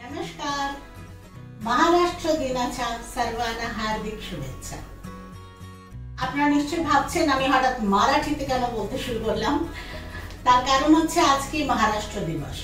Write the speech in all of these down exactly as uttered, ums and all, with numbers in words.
नमस्कार, महाराष्ट्र दिनाच्या सर्वांना हार्दिक शुभेच्छा। আপনারা নিশ্চয়ই ভাবছেন আমি হঠাৎ মারাঠিতে কেন বলতে শুরু করলাম। তার কারণ হচ্ছে আজকে মহারাষ্ট্র দিবস।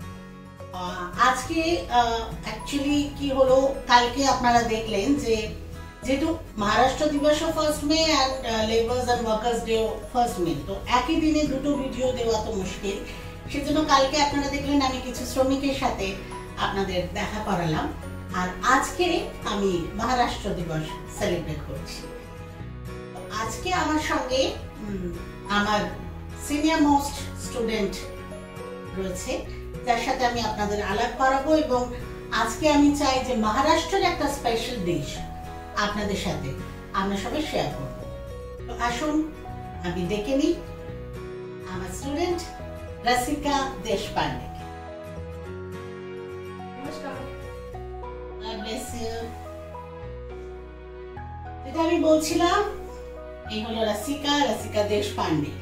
আজকে অ্যাকচুয়ালি কি হলো, কালকে আপনারা দেখলেন যে যেহেতু মহারাষ্ট্র দিবসও first May and labours and workers day first May, তো একই দিনে দুটো ভিডিও দেওয়া তো মুশকিল। সেজন্য কালকে আপনারা দেখলেন আমি কিছু শ্রমিকের সাথে আপনাদের দেখা করালাম, আর আজকে আমি মহারাষ্ট্র দিবস সেলিব্রেট করছি। আজকে আমার সঙ্গে আমার সিনিয়র মোস্ট স্টুডেন্ট রয়েছে, যার সাথে আমি আপনাদের আলাপ করাবো, এবং আজকে আমি চাই যে মহারাষ্ট্রের একটা স্পেশাল ডিশ আপনাদের সাথে আমরা সবাই শেয়ার করব। তো আসুন আমি ডেকে নিই আমার স্টুডেন্ট রসিকা দেশপান্ডে। নমস্কার। God bless you। যেটা আমি বলছিলাম, এই হলো রসিকা রসিকা দেশপান্ডে।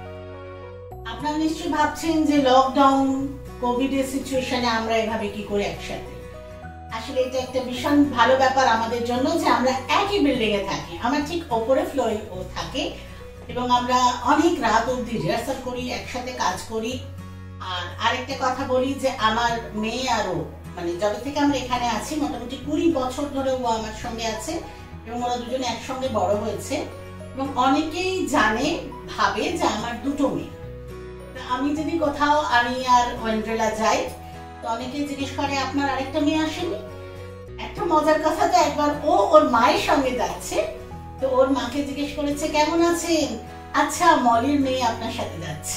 আপনারা নিশ্চয়ই ভাবছেন যে লকডাউন কোভিড এর সিচুয়েশনে আমরা এভাবে কি করে একসাথে। আসলে এটা একটা ভীষণ ভালো ব্যাপার আমাদের জন্য যে আমরা একই বিল্ডিং এ থাকি, আমার ঠিক ওপরে ফ্লোরে ও থাকে, এবং আমরা অনেক রাত অবধি রিহার্সাল করি, একসাথে কাজ করি। আর আরেকটা কথা বলি যে আমার মেয়ে আরও মানে যবে থেকে আমরা এখানে আছি মোটামুটি কুড়ি বছর ধরে ও আমার সঙ্গে আছে, এবং ওরা দুজনে একসঙ্গে বড় হয়েছে, এবং অনেকেই জানে ভাবে যে আমার দুটো মেয়ে। আমি যদি কোথাও আমি আর ওয়েন্ড্রেলা যাই তো অনেকেই জিজ্ঞেস করে আপনার আরেকটা মেয়ে আসেনি। একটা মজার কথা, তো একবার ও ওর মায়ের সঙ্গে যাচ্ছে, তো ওর মাকে জিজ্ঞেস করেছে কেমন আছেন, আচ্ছা মলির মেয়ে আপনার সাথে যাচ্ছে।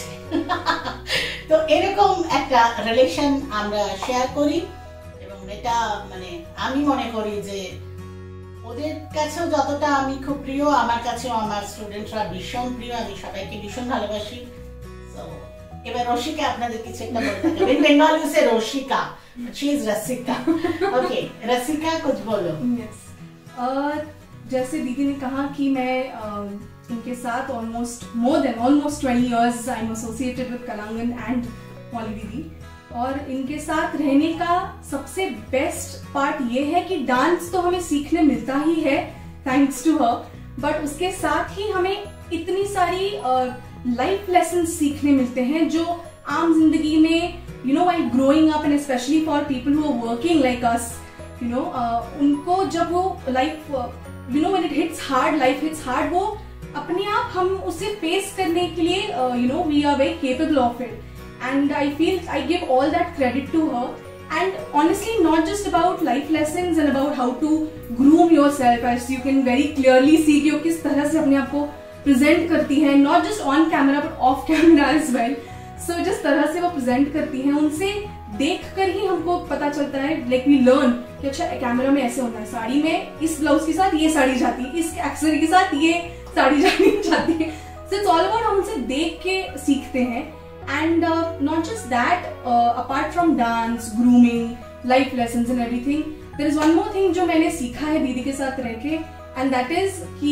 তো এরকম একটা রিলেশন আমরা শেয়ার করি, এবং এটা মানে আমি মনে করি যে ওদের কাছেও যতটা আমি খুব প্রিয়, আমার কাছেও আমার স্টুডেন্টরা ভীষণ প্রিয়, আমি সবাইকে ভীষণ ভালোবাসি। তো এবার রসিকা আপনাদের কিছু একটা বলতে হবে। In Bengali you say Rasika, but she is Rasika. Okay, रसिका कुछ बोलो। Yes. uh, जैसे दीदी ने कहा कि मैं uh, इनके साथ almost more than almost twenty years I am associated with Kalangan and Mouli didi, और इनके साथ रहने का सबसे बेस्ट पार्ट ये है कि डांस तो हमें सीखने मिलता ही है थैंक्स टू हर, बट उसके साथ ही हमें इतनी सारी लाइफ uh, लेसन्स सीखने मिलते हैं जो आम जिंदगी में you know while growing up, and specially for people who are working like us, you know उनको जब वो life you know when it hits hard, life hits hard, वो अपने आप हम उसे फेस करने के लिए you know we are very capable of it, and I feel I give all that credit to her. And honestly, not just about life lessons and about how to groom yourself, as you can very clearly see कि वो किस तरह से अपने आप को present करती हैं, not just on camera but off camera as well. So जिस तरह से वो present करती हैं, उनसे देख कर ही हमको पता चलता है, like we learn कि अच्छा कैमरा में ऐसे होना है, साड़ी में इस ब्लाउज के साथ ये साड़ी जाती है, इस एक्सेसरी के साथ ये साड़ी जानी जाती है। So it's all about हम उनसे देख के सीखते हैं। And uh, not just that, uh, apart from dance, grooming, life lessons and everything, there is one more thing जो मैंने सीखा है दीदी के साथ रह के, and that is कि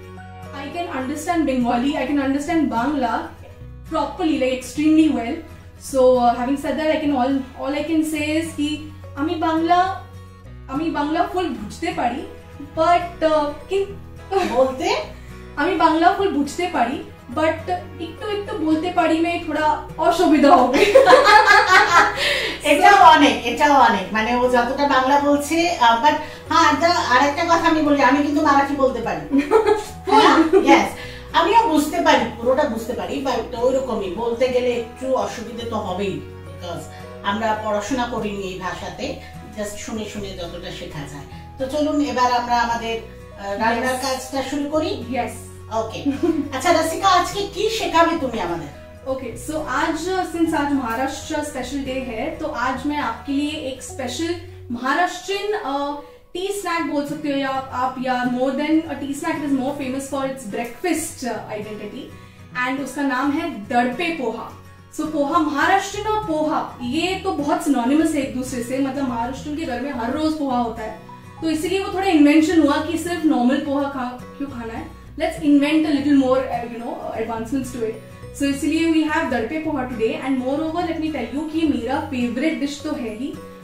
I can understand Bengali, I can understand Bangla properly, like extremely well. So uh, having said that, I can all all I can say is कि আমি বাংলা আমি বাংলা ফুল বুঝতে পারি, but uh, कि বলতে আমি বাংলা ফুল বুঝতে পারি, বাট একটু একটু বলতে পারি মে থোড়া অসুবিধা হবে। এটাও অনেক এটাও অনেক মানে ও যতটা বাংলা বলছে, বাট হ্যাঁ আরেকটা কথা আমি বলি, আমি কিন্তু মারাঠি বলতে পারি। ইয়েস, আমিও বুঝতে পারি, পুরোটা বুঝতে পারি, বাট ওইরকমই বলতে গেলে একটু অসুবিধা তো হবেই, বিকজ আমরা পড়াশোনা করিনি এই ভাষাতে, জাস্ট শুনে শুনে যতটা শেখা যায়। তো চলুন এবার আমরা আমাদের রান্নার কাজটা শুরু করি। Yes, okay. अच्छा रसिका, आज के की शेखाबे तुम्ही आम्हाला? ओके, सो आज सिंस आज महाराष्ट्र स्पेशल डे है, तो आज मैं आपके लिए एक स्पेशल महाराष्ट्रियन टी स्नैक बोल सकते हो, या आप या more than a tea snack, it is more famous for its breakfast identity, and उसका नाम है दड़पे पोहा। सो so, पोहा, महाराष्ट्रियन और पोहा ये तो बहुत सिनोनिमस है एक दूसरे से, मतलब महाराष्ट्रियन के घर में हर रोज पोहा होता है, तो इसीलिए वो थोड़ा इन्वेंशन हुआ कि सिर्फ नॉर्मल पोहा खा क्यों खाना है, let's invent a little more uh, you know advancements to it. So इसलिए we have दड़पे poha today, and moreover let me tell you कि मेरा favorite dish तो है ही,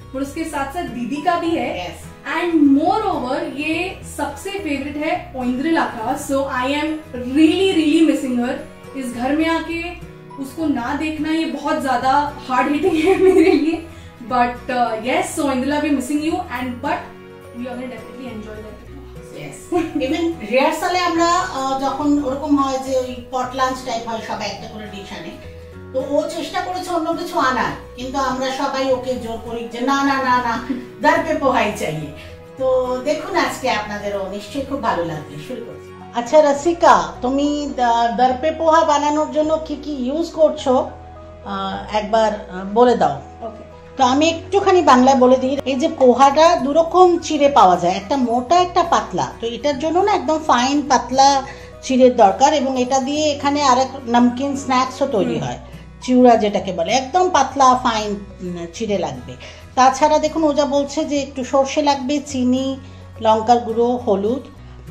पर उसके साथ साथ दीदी का भी है Yes. एंड मोर ओवर ये सबसे फेवरेट है ओइंद्रिला का. So I am really really missing her. इस घर में आके उसको ना देखना ये बहुत ज्यादा हार्ड हिटिंग है मेरे लिए. बट यस, सो ओइंद्रिला भी missing you and but we are going definitely enjoy that. Even রিহার্সালে আমরা আহ, যখন ওরকম হয় যে ওই পট লাঞ্চ টাইপ হয়, সবাই একটা করে ডিশ আনে, তো ও চেষ্টা করেছে অন্য কিছু আনার, কিন্তু আমরা সবাই ওকে জোর করি যে না না না না দার পে পোহাই চাইয়ে. তো দেখুন আজকে আপনাদেরও নিশ্চয়ই খুব ভালো লাগবে. শুরু করছি. আচ্ছা রসিকা, তুমি দার পে পোহা বানানোর জন্য কি কি ইউজ করছো আহ, একবার আহ, বলে দাও. ওকে, তো আমি একটুখানি বাংলায় বলে দিই. এই যে পোহাটা দুরকম চিড়ে পাওয়া যায়, একটা মোটা একটা পাতলা. তো এটার জন্য না একদম ফাইন পাতলা চিড়ের দরকার, এবং এটা দিয়ে এখানে আরেক নামকিন স্ন্যাক্সও তৈরি হয়, চিউড়া যেটাকে বলে. একদম পাতলা ফাইন চিড়ে লাগবে. তাছাড়া দেখুন ও যা বলছে যে একটু সর্ষে লাগবে, চিনি, লঙ্কার গুঁড়ো, হলুদ,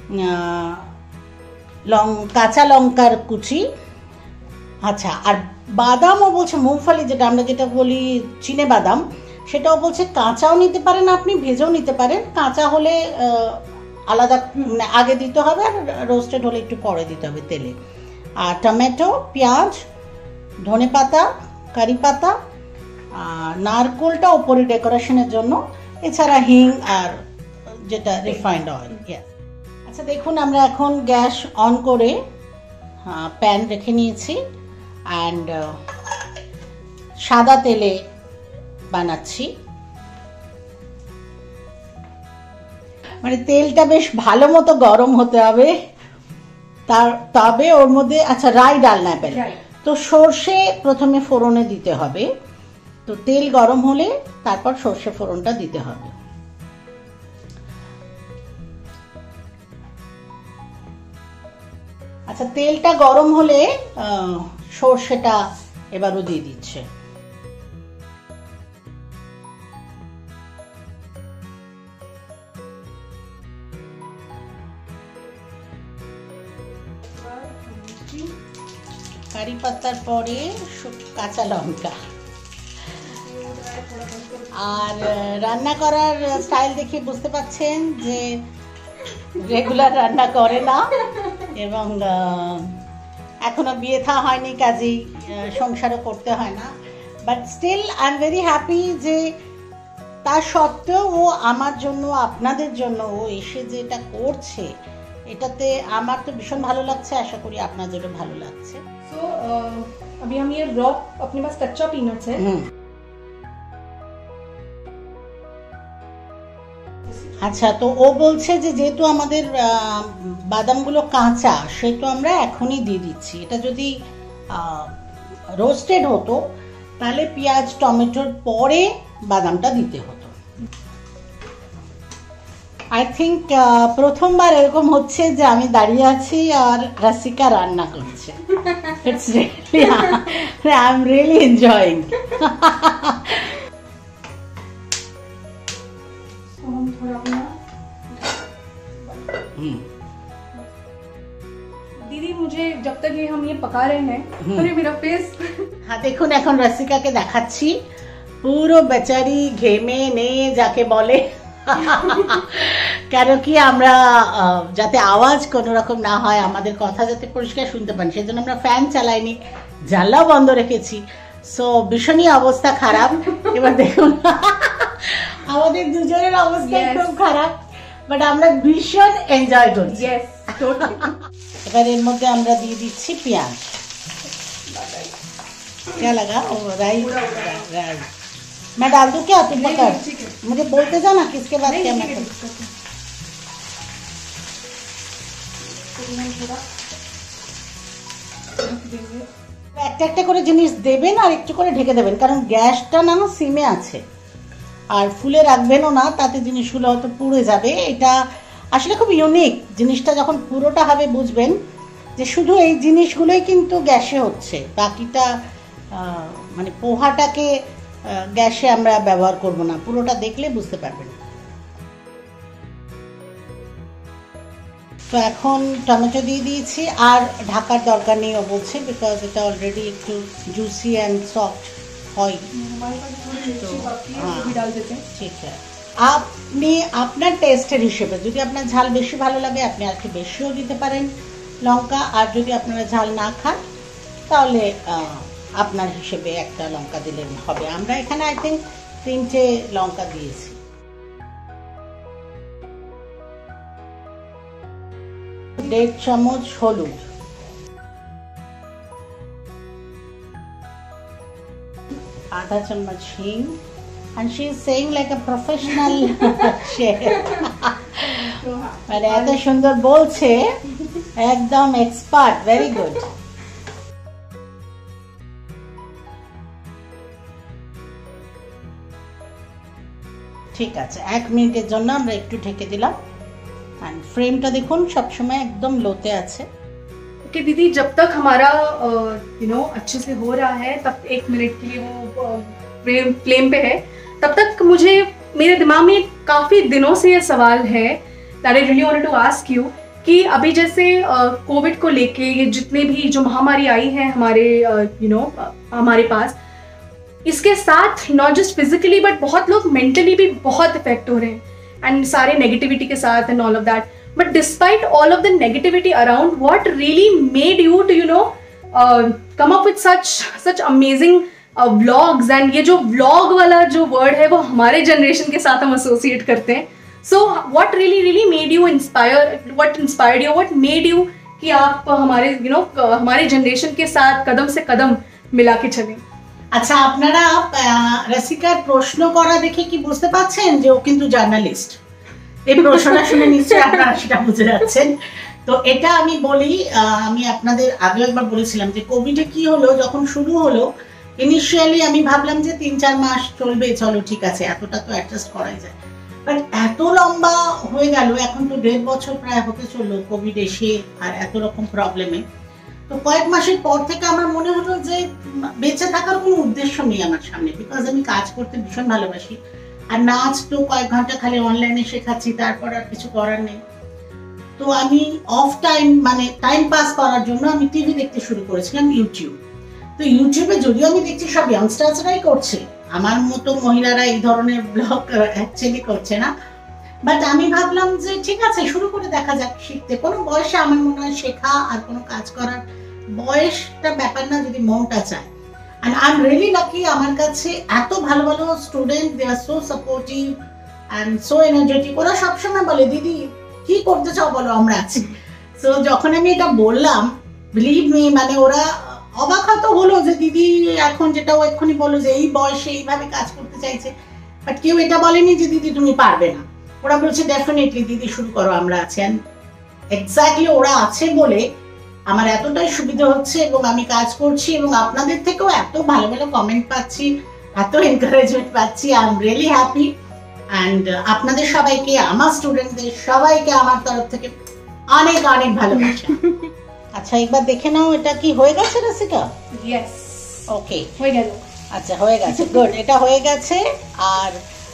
লং কাঁচা লঙ্কার কুচি. আচ্ছা, আর বাদামও বলছে, মুগফলি যেটা আমরা যেটা বলি চিনে বাদাম, সেটাও বলছে কাঁচাও নিতে পারেন আপনি, ভেজেও নিতে পারেন. কাঁচা হলে আলাদা মানে আগে দিতে হবে, আর রোস্টেড হলে একটু পরে দিতে হবে তেলে. আর টমেটো, পেঁয়াজ, ধনে পাতা, কারি পাতা, আর নারকেলটা ওপরে ডেকোরেশনের জন্য, এছাড়া হিং আর যেটা রিফাইন্ড অয়েল. আচ্ছা দেখুন, আমরা এখন গ্যাস অন করে প্যান রেখে নিয়েছি অ্যান্ড সাদা তেলে বানাচ্ছি. মানে তেলটা বেশ ভালো মতো গরম হতে হবে, তার তবে ওর মধ্যে আচ্ছা রাই ডালনা পেলে তো সর্ষে প্রথমে ফোড়নে দিতে হবে. তো তেল গরম হলে তারপর সর্ষে ফোড়নটা দিতে হবে. আচ্ছা, তেলটা গরম হলে সর্ষেটা এবারও দিয়ে দিচ্ছে. কারি পাতার পরে কাঁচা লঙ্কা. আর রান্না করার স্টাইল দেখে বুঝতে পাচ্ছেন যে রেগুলার রান্না করে না, এবং এখনো বিয়ে থা হয়নি, কাজেই সংসারও করতে হয় না. But still I am very happy যে তার সত্ত্বেও ও আমার জন্য, আপনাদের জন্য ও এসে যেটা করছে, এটাতে আমার তো ভীষণ ভালো লাগছে. আশা করি আপনাদেরও ভালো লাগছে. सो so, अभी हम ये रॉ अपने पास कच्चा पीनट्स है. আচ্ছা, তো ও বলছে যে যেহেতু আমাদের বাদামগুলো কাঁচা, সেহেতু আমরা এখনই দিয়ে দিচ্ছি. এটা যদি রোস্টেড হতো তাহলে পেঁয়াজ টমেটোর পরে বাদামটা দিতে হতো. আই থিঙ্ক প্রথমবার এরকম হচ্ছে যে আমি দাঁড়িয়ে আছি আর রাসিকা রান্না করছে. It's really I am really enjoying. दीदी मुझे जब तक ये हम ये पका रहे हैं, अरे मेरा फेस. হ্যাঁ দেখুন, এখন রাসিকাকে দেখাচ্ছি পুরো বেচারি ঘেমে নিয়ে যাকে বলে. কেন কি আমরা যাতে আওয়াজ কোনো রকম না হয়, আমাদের কথা যাতে পরিষ্কার শুনতে পান, সেজন্য আমরা ফ্যান চালাইনি, জানলাও বন্ধ রেখেছি. সো ভীষণই অবস্থা খারাপ. এবার দেখুন আমাদের দুজনের অবস্থা খুব খারাপ, বাট আমরা ভীষণ এনজয় করছি. এবার এর মধ্যে আমরা দিয়ে দিচ্ছি পেঁয়াজ. क्या लगा? ओ राई राई मैं डाल दूं क्या? तुम पकड़, मुझे बोलते जाओ ना किसके बाद क्या मैं करूं. একটা একটা করে জিনিস দেবেন আর একটু করে ঢেকে দেবেন, কারণ গ্যাসটা না সিমে আছে, আর ফুলে রাখবেনও না, তাতে জিনিসগুলো হয়তো পুড়ে যাবে. এটা আসলে খুব ইউনিক জিনিসটা, যখন পুরোটা হবে বুঝবেন যে শুধু এই জিনিসগুলোই কিন্তু গ্যাসে হচ্ছে, বাকিটা মানে পোহাটাকে গ্যাসে আমরা ব্যবহার করব না. পুরোটা দেখলে বুঝতে পারবেন. তো এখন টমেটো দিয়ে দিয়েছি, আর ঢাকার দরকার নেই ও বলছে, বিকজ এটা অলরেডি একটু জুসি অ্যান্ড সফট হয়। हमारे पास थोड़ी मिर्ची बाकी है, वो भी डाल देते हैं। ঠিক আছে, আপনি আপনার টেস্টের হিসেবে যদি আপনার ঝাল বেশি ভালো লাগে আপনি আর একটু বেশিও দিতে পারেন লঙ্কা, আর যদি আপনারা ঝাল না খান তাহলে আপনার হিসেবে একটা লঙ্কা দিলে হবে। আমরা এখানে আই থিঙ্ক তিনটে লঙ্কা দিয়েছি। দেড় চামচ হলুদ, आधा चम्मच हींग, and she is saying like a professional chef. মানে এত সুন্দর বলছে, একদম এক্সপার্ট, ভেরি গুড। ঠিক আছে, এক মিনিটের জন্য আমরা একটু ঢেকে দিলাম। एंड फ्रेमটা देखुन सब समय एकदम लोते আছে। ओके दीदी, जब तक हमारा यू नो अच्छे से हो रहा है, तब एक मिनट के लिए वो फ्लेम फ्लेम पे है, तब तक मुझे मेरे दिमाग में काफ़ी दिनों से ये सवाल है that I really wanted to ask you कि अभी जैसे कोविड को लेके ये जितने भी जो महामारी आई है हमारे यू नो हमारे पास, इसके साथ नॉट जस्ट फिजिकली बट बहुत लोग मेंटली भी बहुत इफेक्ट हो रहे हैं एंड सारे नेगेटिविटी के साथ and all of that. But despite all of the negativity around, what really made you to you know uh, come up with such such amazing uh, vlogs? And ये जो vlog वाला जो word है वो हमारे generation के साथ हम associate करते हैं। So what really really made you inspire? What inspired you? What made you कि आप हमारे you know हमारे generation के साथ कदम से कदम मिला के चलें? আচ্ছা, আপনারা রসিকার প্রশ্ন করা দেখে কি বুঝতে পারছেন যে ও কিন্তু জার্নালিস্ট? এই প্রশ্নটা শুনে নিশ্চয়ই আপনারা সেটা বুঝে যাচ্ছেন। তো এটা আমি বলি, আমি আপনাদের আগে একবার বলেছিলাম যে কোভিডে কি হলো, যখন শুরু হলো ইনিশিয়ালি আমি ভাবলাম যে তিন চার মাস চলবে, চলো ঠিক আছে, এতটা তো অ্যাডজাস্ট করাই যায়। বাট এত লম্বা হয়ে গেল, এখন তো দেড় বছর প্রায় হতে চললো কোভিড এসে আর এত রকম প্রবলেমে। তো কয়েক মাসের পর থেকে আমার মনে হলো যে বেঁচে থাকার কোনো উদ্দেশ্য নেই আমার সামনে, বিকজ আমি কাজ করতে ভীষণ ভালোবাসি, আর নাচ তো কয়েক ঘন্টা খালি অনলাইনে শেখাচ্ছি, তারপর আর কিছু করার নেই। তো আমি অফ টাইম মানে টাইম পাস করার জন্য আমি টিভি দেখতে শুরু করেছিলাম, ইউটিউব। তো ইউটিউবে যদিও আমি দেখছি সব ইয়াংস্টার্সরাই করছে, আমার মতো মহিলারা এই ধরনের ব্লগ অ্যাকচুয়ালি করছে না, বাট আমি ভাবলাম যে ঠিক আছে শুরু করে দেখা যাক শিখতে। কোনো বয়সে আমার মনে হয় শেখা আর কোনো কাজ করার বয়সটা ব্যাপার না, যদি মনটা চায়। And I'm really lucky, আমার কাছে এত ভালো ভালো student, they are so supportive and so energetic। ওরা সবসময় বলে দিদি কি করতে চাও বলো, আমরা আছি। সো যখন আমি এটা বললাম, বিলিভ মি, মানে ওরা অবাক হয়তো হলো যে দিদি এখন যেটা ও এক্ষুনি বললো যে এই বয়সে এইভাবে কাজ করতে চাইছে, বাট কেউ এটা বলেনি যে দিদি তুমি পারবে না। ওরা বলছে ডেফিনেটলি দিদি শুরু করো, আমরা আছি। অ্যান্ড এক্স্যাক্টলি ওরা আছে বলে আমার এতটাই সুবিধা হচ্ছে এবং আমি কাজ করছি, এবং আপনাদের থেকেও এত ভালো ভালো কমেন্ট পাচ্ছি, এত এনকারেজমেন্ট পাচ্ছি। I am really happy. And আপনাদের সবাইকে, আমার স্টুডেন্টদের সবাইকে আমার তরফ থেকে অনেক অনেক ভালোবাসা। আচ্ছা, একবার দেখে নাও এটা কি হয়ে গেছে রসিকা? ইয়েস, ওকে, হয়ে গেল। আচ্ছা, হয়ে গেছে, গুড, এটা হয়ে গেছে। আর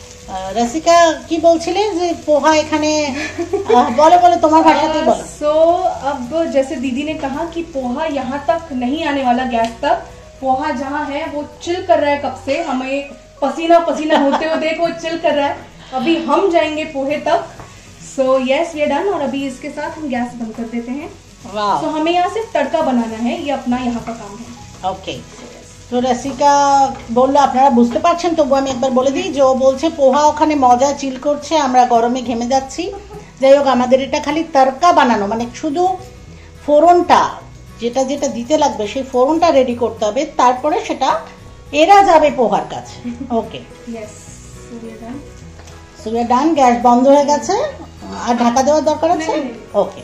रसिका की बोलছিলে যে পোহা এখানে बोलो बोलो তোমার ভাষাতেই বলো। सो अब जैसे दीदी ने कहा कि पोहा यहाँ तक नहीं आने वाला गैस तक, पोहा जहाँ है वो चिल कर रहा है कब से, हमें पसीना पसीना होते हुए देख वो चिल कर रहा है। अभी हम जाएंगे पोहे तक। So yes we are done, और अभी इसके साथ हम गैस बंद कर देते हैं। वाह। सो हमें यहाँ सिर्फ तड़का बनाना है, ये अपना यहाँ का काम है। ओके, তো রসিকা বললো আপনারা বুঝতে পারছেন, তবু আমি একবার বলে দিই যে ও বলছে পোহা ওখানে মজা চিল করছে, আমরা গরমে ঘেমে যাচ্ছি। যাই হোক, আমাদের এটা খালি তরকা বানানো, মানে শুধু ফোড়নটা যেটা যেটা দিতে লাগবে সেই ফোড়নটা রেডি করতে হবে, তারপরে সেটা এরা যাবে পোহার কাছে। Okay, yes, so we are done. So we are done, gas বন্ধ হয়ে গেছে। আর ঢাকা দেওয়ার দরকার আছে? ওকে,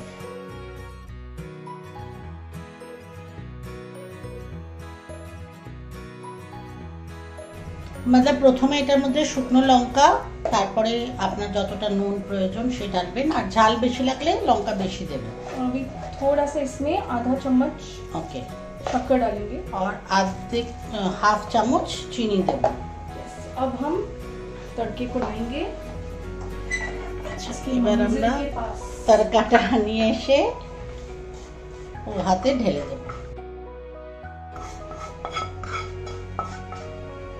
मतलब প্রথমে এটার মধ্যে শুকনো লঙ্কা, তারপরে আপনার যতটা নুন প্রয়োজন সেটা ডালবেন, আর ঝাল বেশি লাগলে লঙ্কা বেশি দেবেন। अभी थोड़ा सा इसमें आधा चम्मच ओके शक्कर डालेंगे और आधे हाफ चम्मच चीनी देंगे। अब हम तड़के को लाएंगे। এবার আমরা তরকাটা নিয়ে এসে ও হাতে ঢেলে দেব।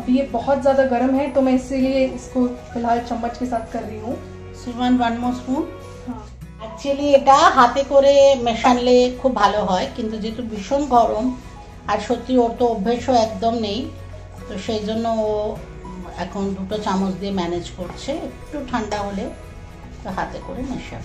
अभी ये बहुत ज़्यादा गर्म है तो मैं इसीलिए इसको फिलहाल चम्मच के साथ कर रही हूँ। Suman one more spoon. हाँ অ্যাকচুয়ালি এটা হাতে করে মেশানলে খুব ভালো হয়, কিন্তু যেহেতু ভীষণ গরম আর সত্যি ওর তো অভ্যেসও একদম নেই, তো সেই জন্য ও এখন দুটো চামচ দিয়ে ম্যানেজ করছে। একটু ঠান্ডা হলে তো হাতে করে মেশাবে।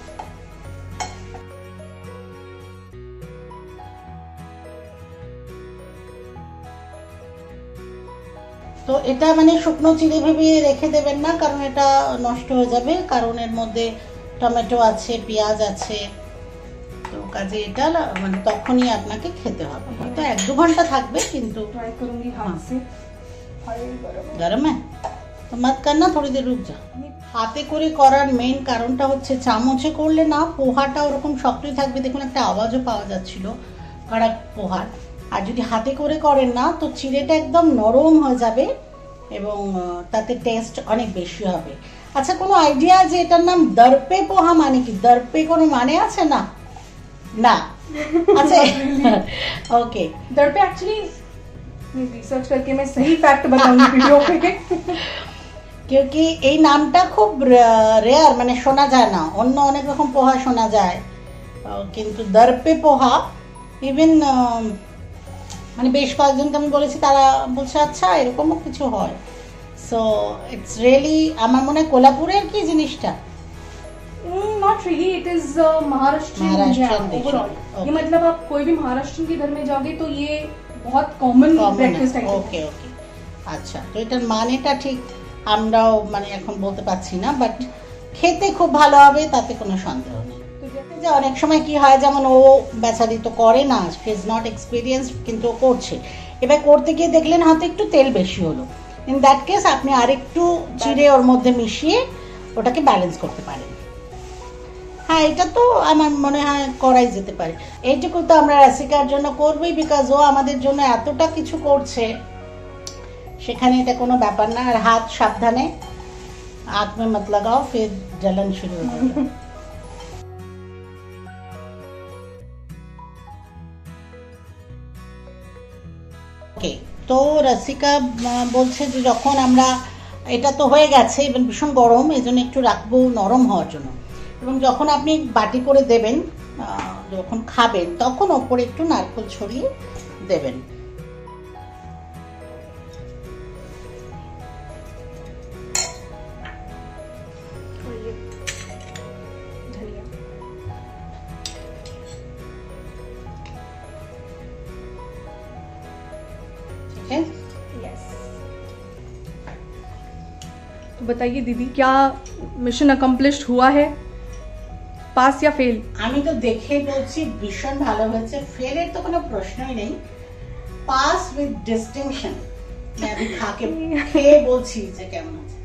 তো এটা মানে শুকনো চিড়ে ভেবে রেখে দেবেন না, কারণ এটা নষ্ট হয়ে যাবে, কারণ এর মধ্যে টমেটো আছে, পেঁয়াজ আছে, তো কাজে এটা মানে তখনই আপনাকে খেতে হবে। হয়তো এক দু ঘন্টা থাকবে, কিন্তু ट्राई करूंगी हाथ से। গরম है তো मत करना, थोड़ी देर रुक जा। হাতে করে করার মেইন কারণটা হচ্ছে চামচে করলে না পোহাটা ওরকম শক্তই থাকবে, দেখুন একটা আওয়াজও পাওয়া যাচ্ছিল কড়াক পোহার। আর যদি হাতে করে করেন না তো চিড়েটা একদম নরম হয়ে যাবে এবং তাতে টেস্ট অনেক বেশি হবে। আচ্ছা, কোনো আইডিয়া যে এটার নাম দর্পে পোহা মানে কি? দর্পে কোনো মানে আছে? না না আচ্ছা ওকে। दर्पे एक्चुअली रिसर्च करके मैं सही फैक्ट बताऊंगी वीडियो पे। क्योंकि এই নামটা খুব রেয়ার, মানে শোনা যায় না, অন্য অনেক রকম পোহা শোনা যায়, কিন্তু দর্পে পোহা ইভেন মানে বেশ কয়েকজনকে আমি বলেছি, তারা বলছে আচ্ছা এরকমও কিছু হয়। সো ইটস রিয়েলি, আমার মনে হয় কোলাপুরের কি জিনিসটা? Not really, it is Maharashtra overall. ये मतलब आप कोई भी महाराष्ट्र के घर में जाओगे तो ये बहुत common breakfast item. Okay okay আচ্ছা, তো এটার মানেটা ঠিক আমরাও মানে এখন বলতে পারছি না, বাট খেতে খুব ভালো হবে, তাতে কোনো সন্দেহ নেই। যে অনেক সময় কি হয়, যেমন ও বেচারি তো করে না, শি ইজ নট এক্সপিরিয়েন্স, কিন্তু ও করছে। এবার করতে গিয়ে দেখলেন হয়তো একটু তেল বেশি হলো, ইন দ্যাট কেস আপনি আরেকটু চিড়ে ওর মধ্যে মিশিয়ে ওটাকে ব্যালেন্স করতে পারেন। হ্যাঁ, এটা তো আমার মনে হয় করাই যেতে পারে। এইটুকু তো আমরা রাসিকার জন্য করবই, বিকজ ও আমাদের জন্য এতটা কিছু করছে, সেখানে এটা কোনো ব্যাপার না। আর হাত সাবধানে, आँख में मत लगाओ, फिर जलन शुरू हो जाएगा। ওকে, তো রাসিকা বলছে যে যখন আমরা, এটা তো হয়ে গেছে, এবং ভীষণ গরম, এই জন্য একটু রাখবো নরম হওয়ার জন্য, এবং যখন আপনি বাটি করে দেবেন, যখন খাবেন তখন ওপরে একটু নারকেল ছড়িয়ে দেবেন। तो बताइए दीदी, क्या मिशन अकम्प्लिश्ड हुआ है, पास या फेल? আমি তো দেখে বলছি ভীষণ ভালো হয়েছে, ফেলের তো কোনো প্রশ্নই নেই, পাস উইথ ডিস্টিংশন। আমি খাকে খেয়ে বলছি যে কেমন আছে।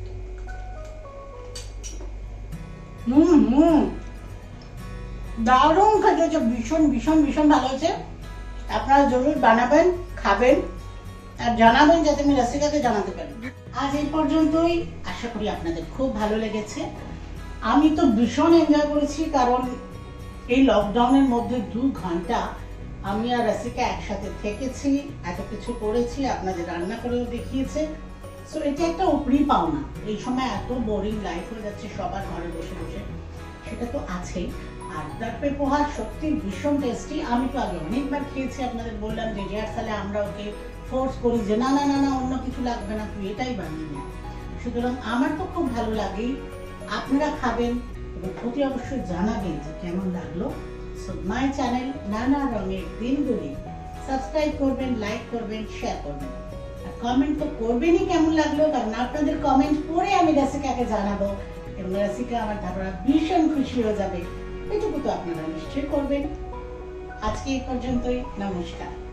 হুম হুম দারুণ খেতে হয়েছে, ভীষণ ভীষণ ভীষণ ভালো হয়েছে। আপনারা জরুর বানাবেন, খাবেন আর জানাবেন, যাতে আমি রাসিকাকে জানাতে পারি। আজ এই পর্যন্তই, আশা করি আপনাদের খুব ভালো লেগেছে। আমি তো ভীষণ এনজয় করেছি, কারণ এই লকডাউনের মধ্যে দু ঘন্টা আমি আর রাসিকা একসাথে থেকেছি, এত কিছু করেছি, আপনাদের রান্না করেও দেখিয়েছে। সো এটা একটা উপরি পাওনা। এই সময় এত বোরিং লাইফ হয়ে যাচ্ছে সবার ঘরে বসে বসে, সেটা তো আছেই। আর দর্পে পোহা সত্যি ভীষণ টেস্টি। আমি তো আগে অনেকবার খেয়েছি, আপনাদের বললাম যে রিহার্সালে আমরা ওকে ফোর্স করি যে না না না না অন্য কিছু লাগবে না, তুই এটাই বানিয়ে নে। সুতরাং আমার তো খুব ভালো লাগেই। আপনারা খাবেন এবং অতি অবশ্যই জানাবেন যে কেমন লাগলো। সো মাই চ্যানেল নানা রঙের দিনগুলি সাবস্ক্রাইব করবেন, লাইক করবেন, শেয়ার করবেন, আর কমেন্ট তো করবেনই কেমন লাগলো, কারণ আপনাদের কমেন্ট পড়ে আমি রাসিকাকে জানাবো এবং রাসিকা আমার ধারণা ভীষণ খুশি হয়ে যাবে। এটুকু তো আপনারা নিশ্চয়ই করবেন। আজকে এই পর্যন্তই, নমস্কার।